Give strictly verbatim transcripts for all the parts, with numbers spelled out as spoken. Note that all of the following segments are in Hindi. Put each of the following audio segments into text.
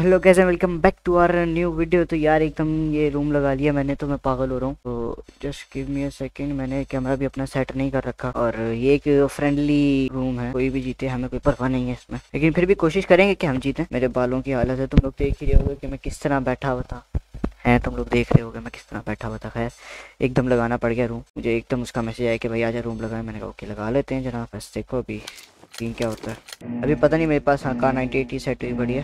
हेलो कैसे, welcome back to our new video. तो यार एकदम ये रूम लगा लिया मैंने, तो मैं पागल हो रहा हूँ। तो just give me a second, मैंने कैमरा भी अपना सेट नहीं कर रखा। और ये एक फ्रेंडली रूम है, कोई भी जीते हमें कोई परवाह नहीं है इसमें, लेकिन फिर भी कोशिश करेंगे कि हम जीतें। मेरे बालों की हालत है, तुम लोग देख ही रहे होगे कि मैं किस तरह बैठा हुआ था। है तुम लोग देख रहे होगे मैं किस तरह बैठा हुआ था। खैर एकदम लगाना पड़ गया रूम, मुझे एकदम उसका मैसेज आया कि भाई आजा रूम लगाए। मैंने कहा ओके लगा लेते हैं जनाब। बस देखो अभी सीन क्या होता है। अभी पता नहीं मेरे पास हाँ कार नाइन्टी एट सेट हुई बढ़िया।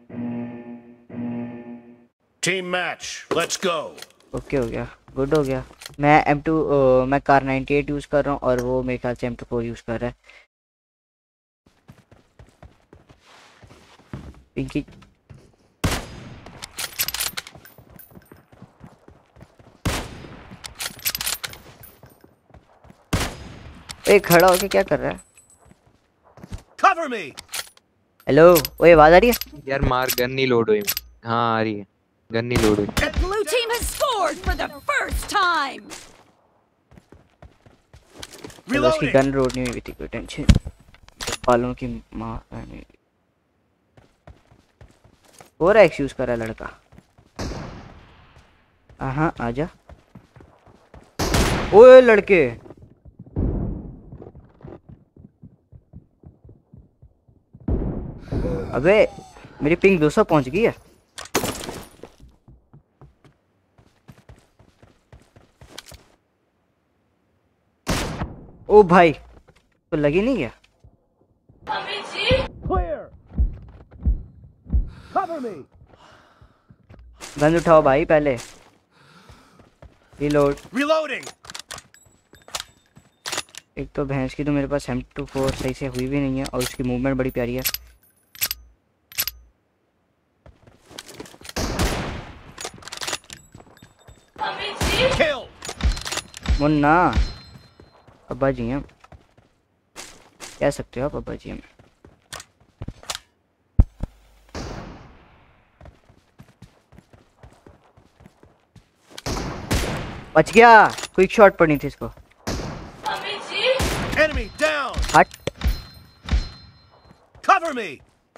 Team match, let's go. Okay हो गया, गुड हो गया। मैं एम टू मैं कार नाइन्टी एट यूज़ कर रहा हूँ और वो मेरे ख्याल से एम टू फोर यूज़ कर रहा है। पिंकी ए खड़ा होके क्या कर रहा है? कवर मी। हेलो, ओए आवाज आ रही है यार? मार गन नहीं लोड हुई। हाँ आ रही है, गन नहीं लोड हुई। The blue team has scored for the first time. चलो उसकी गन रोड नहीं हुई थी, कोई टेंशन। बालों की माँ नहीं। और एक्स यूज कर रहा है लड़का। हाँ आजा। ओए लड़के, अबे मेरी पिंग दो सौ पहुंच गई है। ओ भाई तो लगी नहीं गया। गन उठाओ भाई पहले। रिलोड। Reloading. एक तो भैंस की तो मेरे पास एम टू फोर सही से हुई भी नहीं है और उसकी मूवमेंट बड़ी प्यारी है। Kill. मुन्ना अब्बा जी हैं, कह सकते हो आप अब्बा जी हमें। बच गया, क्विक शॉट पड़नी थी इसको। Enemy down. हट। Cover me.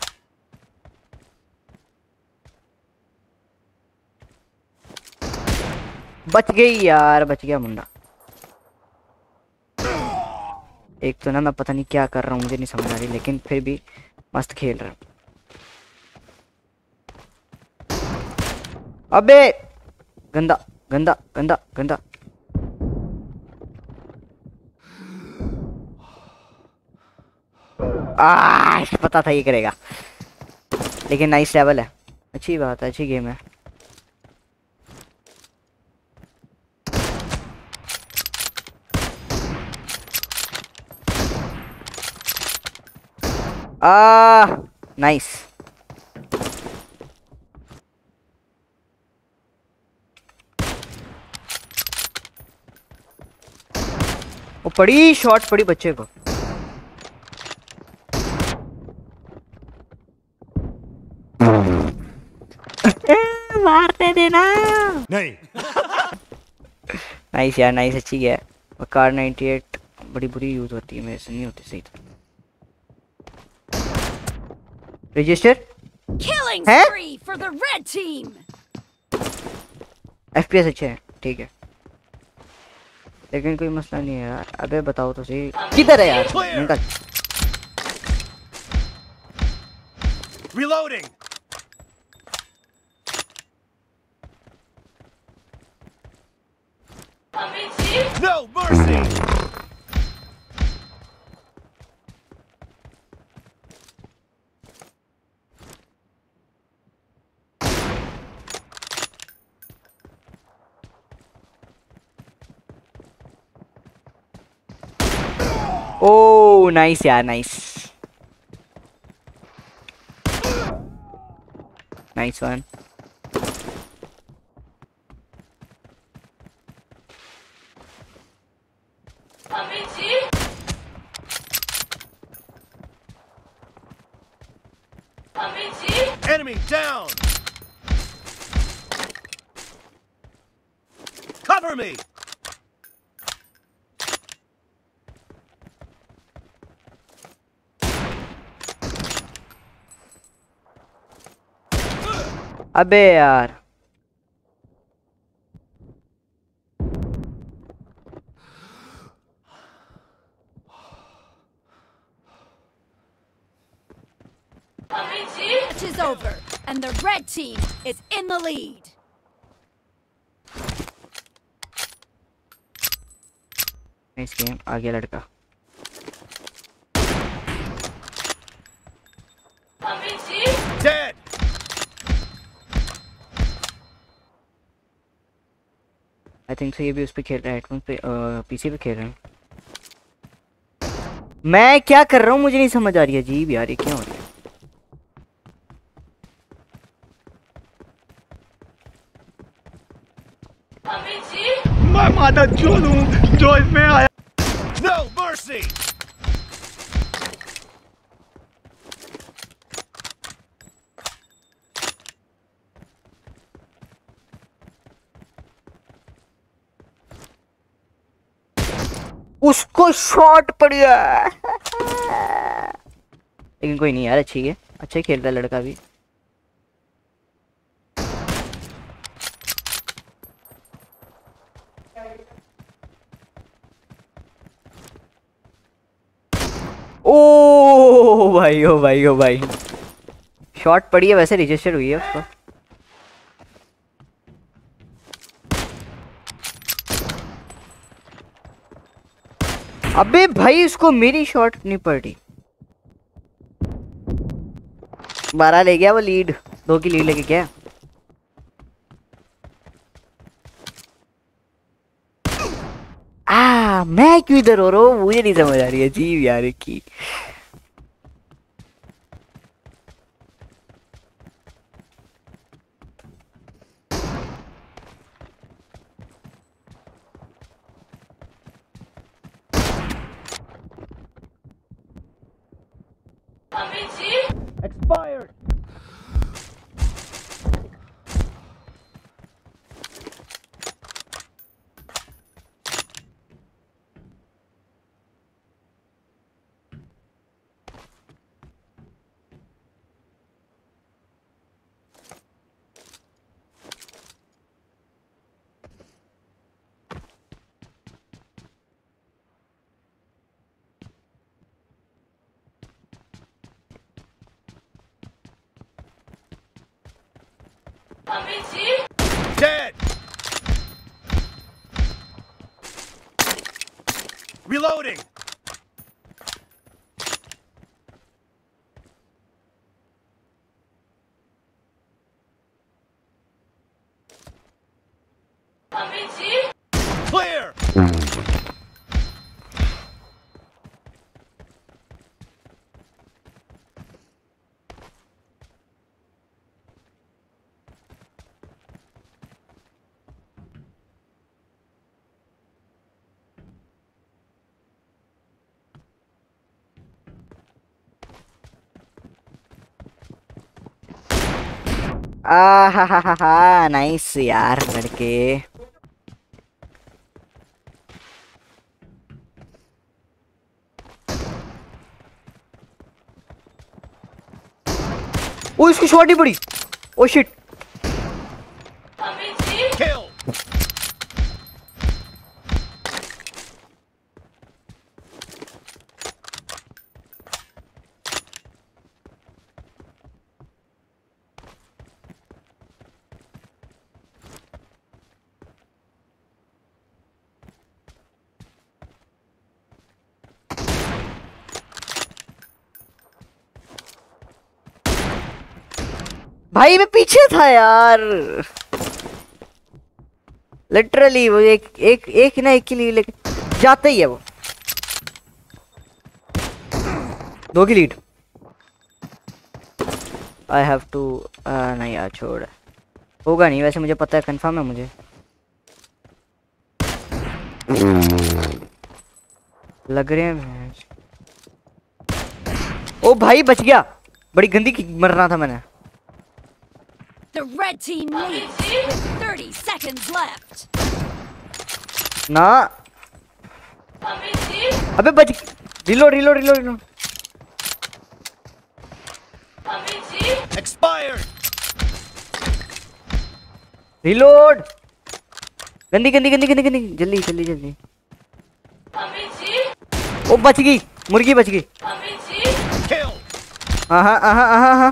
बच गई यार, बच गया मुंडा। एक तो ना मैं पता नहीं क्या कर रहा हूँ, मुझे नहीं समझ आ रही, लेकिन फिर भी मस्त खेल रहा हूँ। अबे गंदा गंदा गंदा गंदा। आ, पता था ये करेगा, लेकिन नाइस लेवल है, अच्छी बात है, अच्छी गेम है। Ah nice. वो पड़ी शॉट पड़ी बच्चे को। मारते देना नहीं। नाइस यार, नाइस, अच्छी है। और कार नाइन्टी एट बड़ी बुरी यूज होती है, मेरे से नहीं होती सही। तो register Killing Huh? spree for the red team. FPS अच्छे हैं, ठीक है, लेकिन कोई मसला नहीं है यार। अबे बताओ तो सही किधर है यार? निकल। Reloading. No mercy. Oh nice यार, nice nice one. Enemy down. Cover me. अबे यार Match is over, and the red team is in the lead. इस गेम आ गया लड़का। Dead. आई थिंक सो ये भी उस पे खेल रहा है, हेडफोन पे पीसी पे खेल रहा है। मैं क्या कर रहा हूँ मुझे नहीं समझ आ रही है। अजीब यार ये क्या हो रहा है। मैं माता चोद हूँ जो इसमें आया। No mercy. उसको शॉट पड़ गया। लेकिन कोई नहीं यार, अच्छी है, अच्छा ही खेलता है लड़का भी। ओ भाई ओ भाई ओ भाई, शॉट पड़ी है, वैसे रजिस्टर हुई है उसको। अबे भाई उसको मेरी शॉट नहीं पड़ी। बारह ले गया वो, लीड दो की लीड लेके गया। आ मैं क्यों इधर हो रहा हूँ मुझे नहीं समझ आ रही है। अजीब यार की Expired. Dead. Reloading. Clear. आ हा हा हा हा नाइस यार लड़के। ओ इसकी शॉट ही पड़ी। Oh shit. Kill. भाई मैं पीछे था यार, लिटरली वो एक एक एक ना एक के लिए लेके जाता ही है वो। दो की लीड। आई हैव टू नहीं यार छोड़, होगा नहीं वैसे मुझे पता है, कंफर्म है मुझे। लग रहे हैं। ओ भाई बच गया, बड़ी गंदी मरना था मैंने। The red team leads with thirty seconds left. ना अबे बच, reload reload reload reload. Expired. Reload. गंदी गंदी गंदी गंदी गंदी, जल्दी जल्दी जल्दी। ओ बच गई, मुर्गी बच गई। Kill. हाँ हाँ हाँ हाँ हाँ।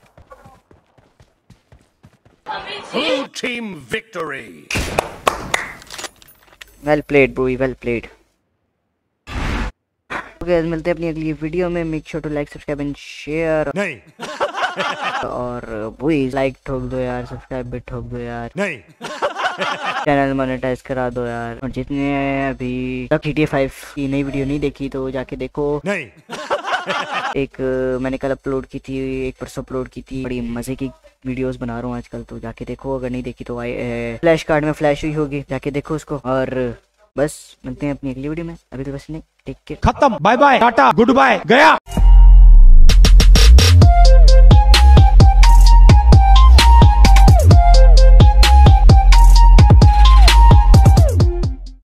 Blue team victory. Well played bro, well played. Okay, मिलते हैं अपनी अगली वीडियो में। Make sure to like subscribe and share. नहीं और वही लाइक ठोक दो यार, सब्सक्राइब भी ठोक दो यार, नहीं चैनल मोनेटाइज करा दो यार। और जितने अभी तक जी टी ए फाइव की नई वीडियो नहीं देखी तो जाके देखो। नहीं एक मैंने कल अपलोड की थी, एक परसों अपलोड की थी, बड़ी मजे की वीडियोस बना रहा हूँ आजकल, तो जाके देखो। अगर नहीं देखी तो आई फ्लैश कार्ड में फ्लैश हुई होगी, जाके देखो उसको। और बस मिलते हैं अपनी अगली वीडियो में, अभी तो बस नहीं, टेक केयर, खत्म, बाय बाय, टाटा, गुड बाय, गया।